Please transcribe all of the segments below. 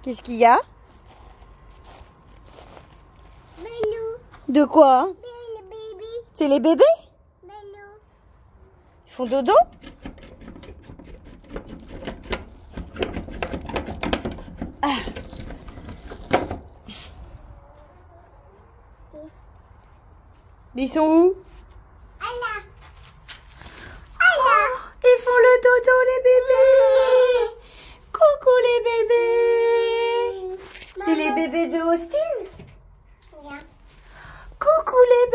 Qu'est-ce qu'il y a? Belou. De quoi? Bébé. C'est les bébés? Belou. Ils font dodo? Ah. Ils sont où? Allah. Oh, ils font le dodo les bébés. Coucou les bébés. C'est les bébés de Austin? Viens. Coucou les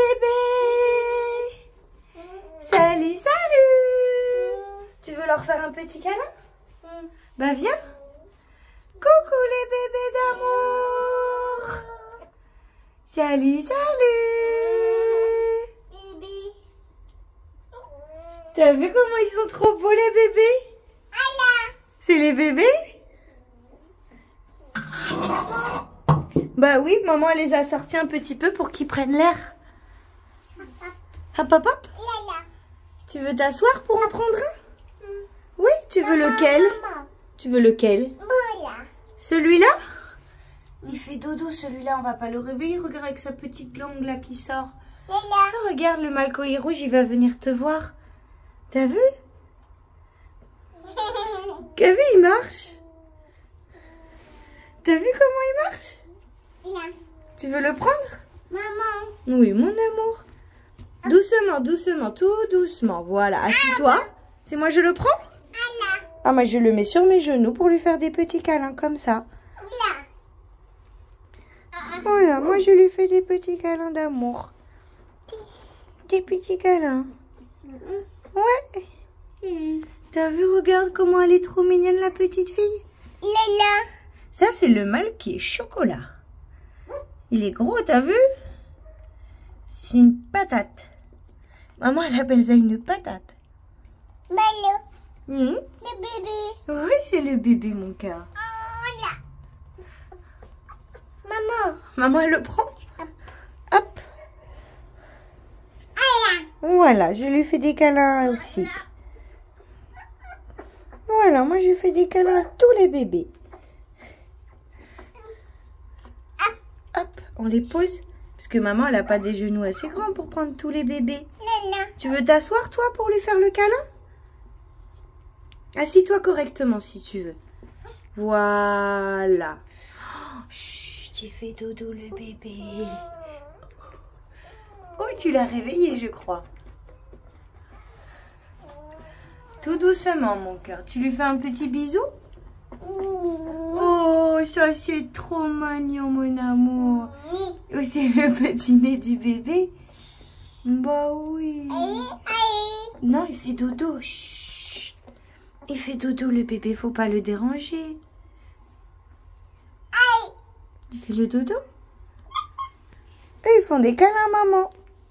bébés. Salut, salut. Tu veux leur faire un petit câlin? Bah viens. Coucou les bébés d'amour. Salut, salut. Bébé. T'as vu comment ils sont trop beaux les bébés? Allah. C'est les bébés? Bah oui, maman elle les a sortis un petit peu pour qu'ils prennent l'air. Hop, hop, hop. Lala. Tu veux t'asseoir pour en prendre un? Oui, tu veux lequel? Maman. Tu veux lequel? Voilà. Celui-là? Il fait dodo celui-là, on va pas le réveiller. Regarde avec sa petite langue là qui sort. Lala. Oh, regarde, le malcoï rouge, il va venir te voir. T'as vu? T'as vu, il marche? T'as vu comment il marche? Là. Tu veux le prendre? Maman. Oui, mon amour. Doucement, doucement, tout doucement. Voilà, assis-toi. C'est moi, je le prends? Allah. Ah, moi, je le mets sur mes genoux pour lui faire des petits câlins comme ça. Là. Voilà, moi, je lui fais des petits câlins d'amour. Des petits câlins. Ouais. T'as vu, regarde comment elle est trop mignonne, la petite fille. Lala. Ça, c'est le mâle qui est chocolat. Il est gros, t'as vu? C'est une patate. Maman, elle appelle ça une patate. Belou. Mhm. Le bébé. Oui, c'est le bébé, mon cœur. Là. Maman. Maman, elle le prend. Hop. Allah. Voilà, je lui fais des câlins aussi. Voilà, moi, je fais des câlins à tous les bébés. Hop, on les pose. Parce que maman, elle n'a pas des genoux assez grands pour prendre tous les bébés. Lala. Tu veux t'asseoir, toi, pour lui faire le câlin? Assis-toi correctement, si tu veux. Voilà. Oh, chut, il fait dodo, le bébé. Oh, tu l'as réveillé, je crois. Tout doucement, mon cœur. Tu lui fais un petit bisou? Oh, ça, c'est trop mignon, mon amour. Oh, c'est le petit nez du bébé? Bah oui. Non, il fait dodo. Chut. Il fait dodo, le bébé. Faut pas le déranger. Il fait le dodo. Eux, ils font des câlins, maman.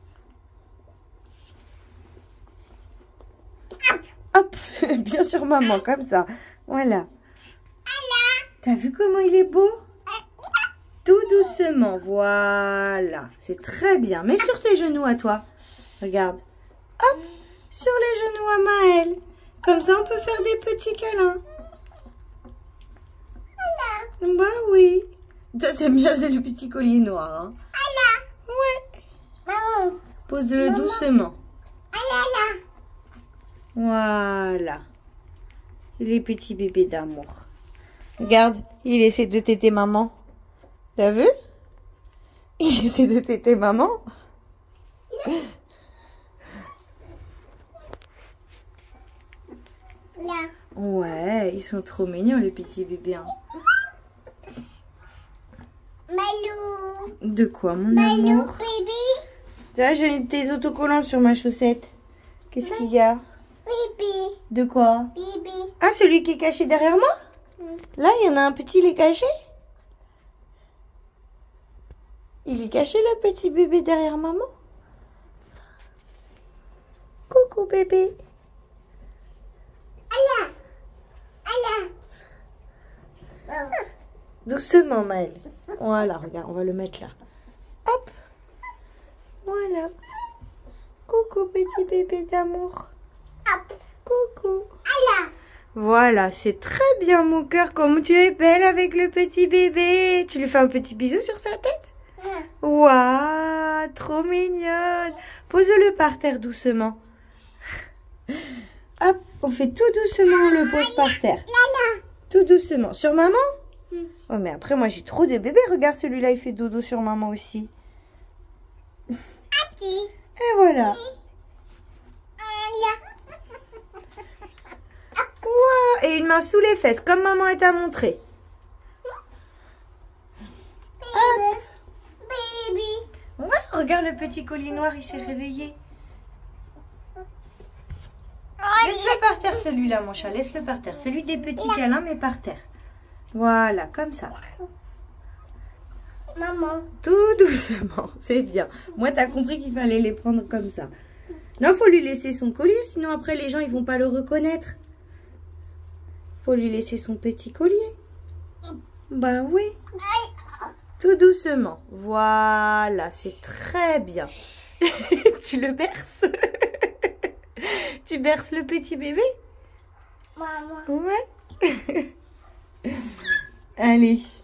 Hop, bien sûr, maman, comme ça. Voilà. T'as vu comment il est beau? Tout doucement, voilà. C'est très bien. Mets sur tes genoux à toi. Regarde. Hop, sur les genoux à Maëlle. Comme ça, on peut faire des petits câlins. Bah oui. Toi, t'aimes bien, c'est le petit collier noir. Hein? Ouais. Maman. Pose-le doucement. Allah. Voilà. Les petits bébés d'amour. Regarde, il essaie de téter maman. T'as vu? Il essaie de téter maman. Là. Ouais, ils sont trop mignons les petits bébés. Hein. Belou. De quoi, mon Belou, amour? bébé. Tiens, j'ai des autocollants sur ma chaussette. Qu'est-ce qu'il y a? Bébé. De quoi? Bébé. Ah, celui qui est caché derrière moi? Là, il y en a un petit, il est caché? Il est caché, le petit bébé, derrière maman? Coucou, bébé. Allah. Allah. Doucement, Maëlle. Voilà, regarde, on va le mettre là. Hop. Voilà. Coucou, petit bébé d'amour. Hop. Coucou. Allah. Voilà, c'est très bien mon cœur. Comme tu es belle avec le petit bébé. Tu lui fais un petit bisou sur sa tête? Waouh, trop mignonne. Pose-le par terre doucement. Hop, on fait tout doucement, on le pose par terre. Tout doucement. Sur maman? Oh, mais après, moi, j'ai trop de bébés. Regarde, celui-là, il fait dodo sur maman aussi. Et voilà. Wow. Et une main sous les fesses, comme maman t'a montré. Hop. Ouais, regarde le petit colis noir, il s'est réveillé. Laisse-le par terre, celui-là, mon chat. Laisse-le par terre. Fais-lui des petits câlins, mais par terre. Voilà, comme ça. Maman. Tout doucement, c'est bien. Moi, t'as compris qu'il fallait les prendre comme ça. Non, faut lui laisser son collier, sinon après les gens, ils vont pas le reconnaître. Faut lui laisser son petit collier. Bah oui. Tout doucement. Voilà, c'est très bien. Tu le berces? Tu berces le petit bébé? Maman. Ouais. Allez.